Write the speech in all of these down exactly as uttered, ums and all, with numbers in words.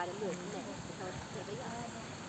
快的落地呢，就特别样。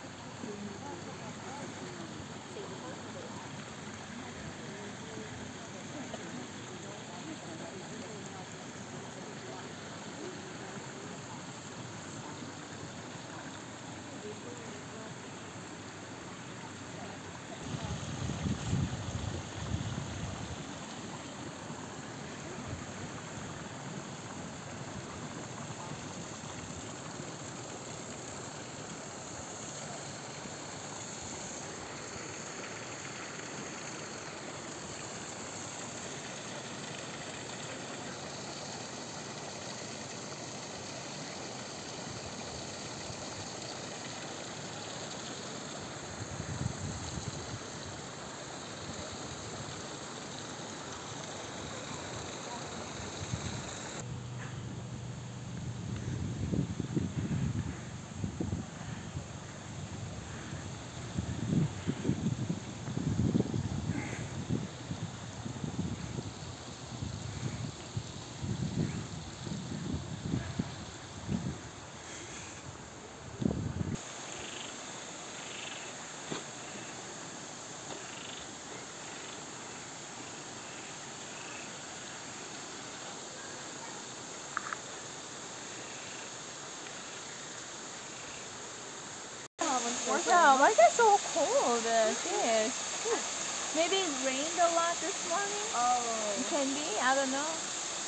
Yeah, why is it so cold? Yes. Maybe it rained a lot this morning? Oh. It can be, I don't know.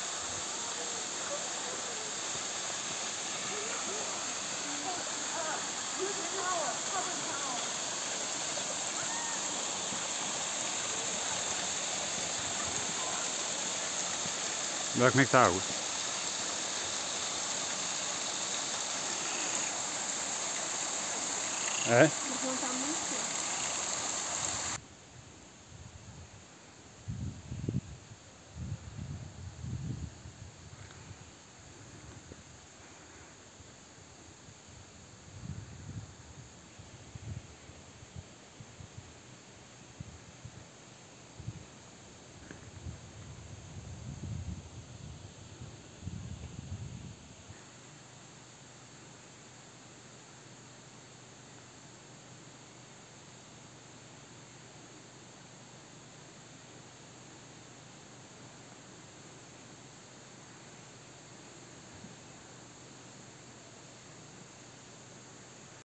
Welk McDowell? É?